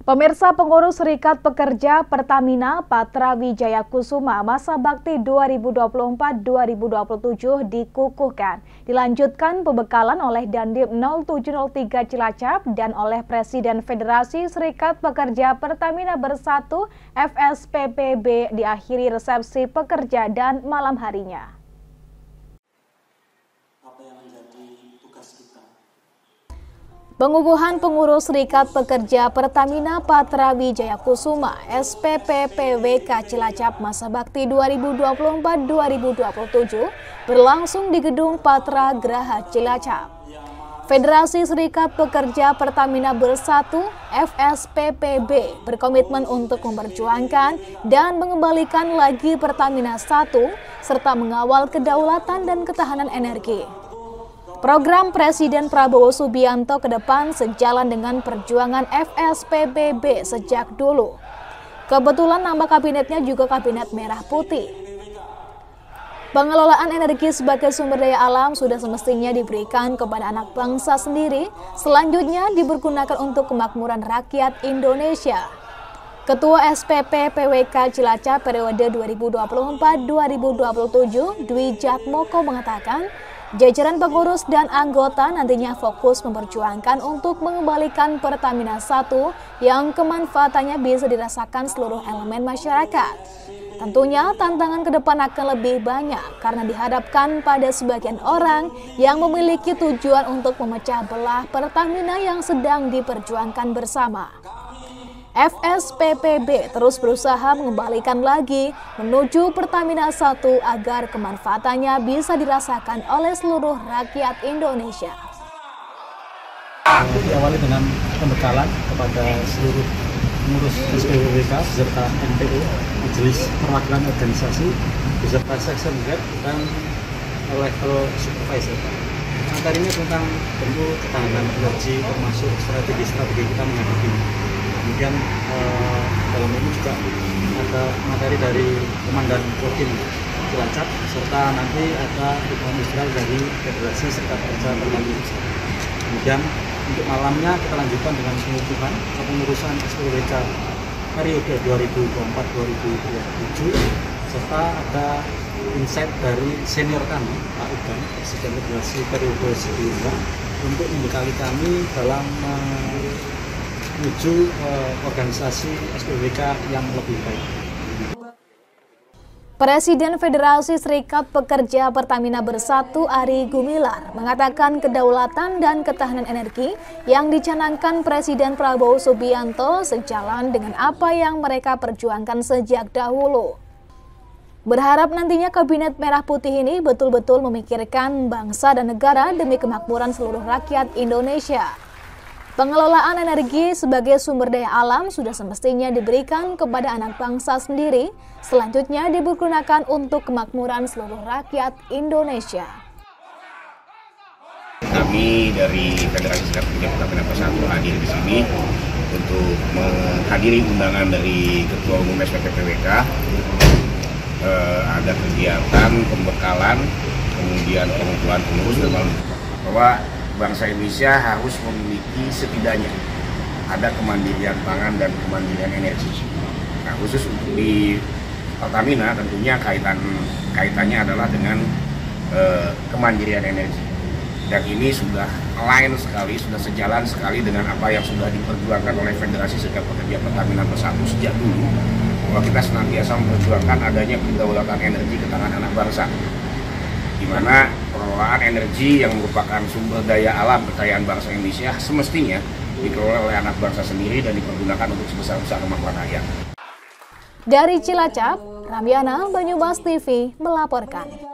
Pemirsa, pengurus Serikat Pekerja Pertamina Patra Wijaya Kusuma masa bakti 2024-2027 dikukuhkan. Dilanjutkan pembekalan oleh Dandim 0703 Cilacap dan oleh Presiden Federasi Serikat Pekerja Pertamina Bersatu FSPPB diakhiri resepsi pekerja dan malam harinya. Pengukuhan pengurus Serikat Pekerja Pertamina Patra Wijaya Kusuma SPPPWK Cilacap masa bakti 2024-2027 berlangsung di Gedung Patra Graha Cilacap. Federasi Serikat Pekerja Pertamina Bersatu FSPPB berkomitmen untuk memperjuangkan dan mengembalikan lagi Pertamina 1 serta mengawal kedaulatan dan ketahanan energi. Program Presiden Prabowo Subianto ke depan sejalan dengan perjuangan FSPPB sejak dulu. Kebetulan nama kabinetnya juga Kabinet Merah Putih. Pengelolaan energi sebagai sumber daya alam sudah semestinya diberikan kepada anak bangsa sendiri, selanjutnya dipergunakan untuk kemakmuran rakyat Indonesia. Ketua SPP PWK Cilacap periode 2024-2027 Dwi Jatmoko mengatakan, jajaran pengurus dan anggota nantinya fokus memperjuangkan untuk mengembalikan Pertamina 1 yang kemanfaatannya bisa dirasakan seluruh elemen masyarakat. Tentunya tantangan ke depan akan lebih banyak karena dihadapkan pada sebagian orang yang memiliki tujuan untuk memecah belah Pertamina yang sedang diperjuangkan bersama. FSPPB terus berusaha mengembalikan lagi menuju Pertamina 1 agar kemanfaatannya bisa dirasakan oleh seluruh rakyat Indonesia. Diawali dengan pembekalan kepada seluruh pengurus SPPWK beserta MPO, Majelis Perwakilan Organisasi, beserta Section Head dan level Supervisor. Materinya tentang tentu ketahanan energi termasuk strategi kita menghadapi. Kemudian dalam ini juga ada materi dari Komandan Kodim Cilacap serta nanti ada dukungan industrial dari Federasi Serikat Pekerja Pertamina. Kemudian untuk malamnya kita lanjutkan dengan pengukuhan kepengurusan SPPWK periode 2024-2027 serta ada insight dari senior kami Pak Udan, Presiden Federasi periode sebelumnya untuk membekali kami dalam menuju organisasi SPPWK yang lebih baik. Presiden Federasi Serikat Pekerja Pertamina Bersatu Ari Gumilar mengatakan kedaulatan dan ketahanan energi yang dicanangkan Presiden Prabowo Subianto sejalan dengan apa yang mereka perjuangkan sejak dahulu. Berharap nantinya Kabinet Merah Putih ini betul-betul memikirkan bangsa dan negara demi kemakmuran seluruh rakyat Indonesia. Pengelolaan energi sebagai sumber daya alam sudah semestinya diberikan kepada anak bangsa sendiri, selanjutnya dipergunakan untuk kemakmuran seluruh rakyat Indonesia. Kami dari Federasi Serikat Pekerja Pertamina Bersatu hadir di sini untuk menghadiri undangan dari Ketua Umum SPPPWK. Ada kegiatan pembekalan, kemudian pengumpulan pengurus dan bahwa bangsa Indonesia harus memiliki setidaknya ada kemandirian pangan dan kemandirian energi. Nah, khusus untuk di Pertamina tentunya kaitannya adalah dengan kemandirian energi. Dan ini sudah align sekali, sudah sejalan sekali dengan apa yang sudah diperjuangkan oleh Federasi Serikat Pekerja Pertamina Bersatu sejak dulu, bahwa kita senantiasa memperjuangkan adanya kedaulatan energi ke tangan anak bangsa, di mana pengelolaan energi yang merupakan sumber daya alam kekayaan bangsa Indonesia semestinya dikelola oleh anak bangsa sendiri dan dipergunakan untuk sebesar-besar kemakmuran rakyat. Dari Cilacap, Ramyana, Banyumas TV melaporkan.